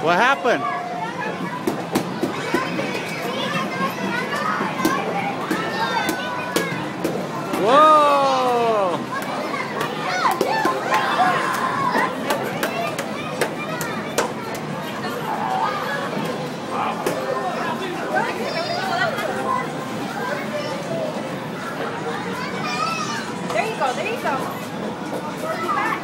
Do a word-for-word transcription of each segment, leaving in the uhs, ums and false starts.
What happened? Whoa! There you go, there you go. Back.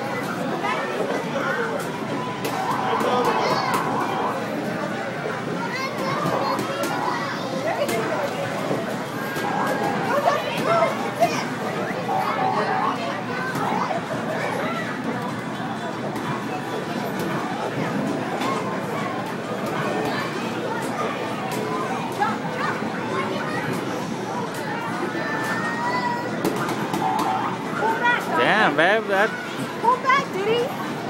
Damn, babe, that. Pull back, Diddy.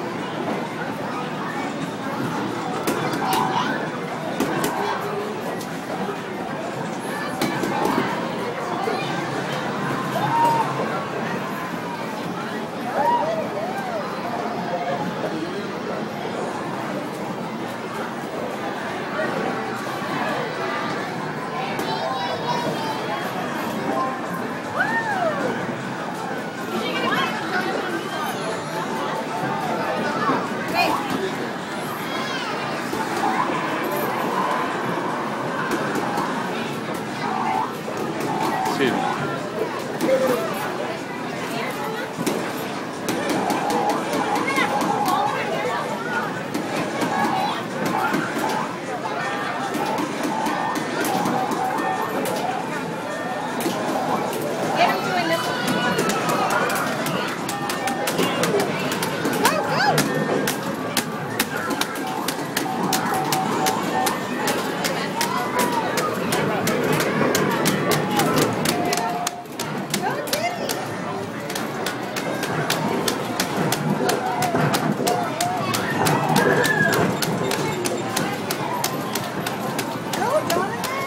Excuse me. Get him doing this one. Go, go. Go, Diddy. Go, Jonathan.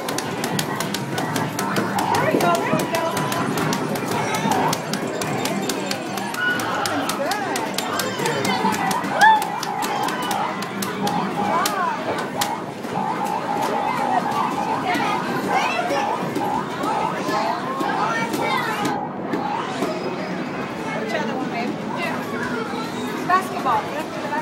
There we go, there we go. Which other one, babe? Basketball. You have to do the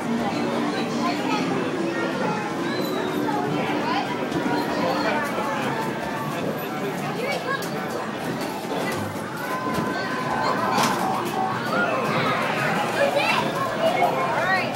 basketball. All right.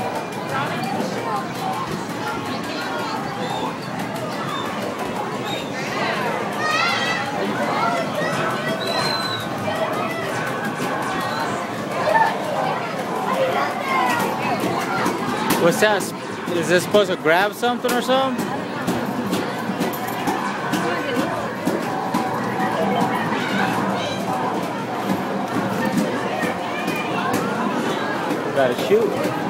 What's that? Is this supposed to grab something or something? Gotta shoot.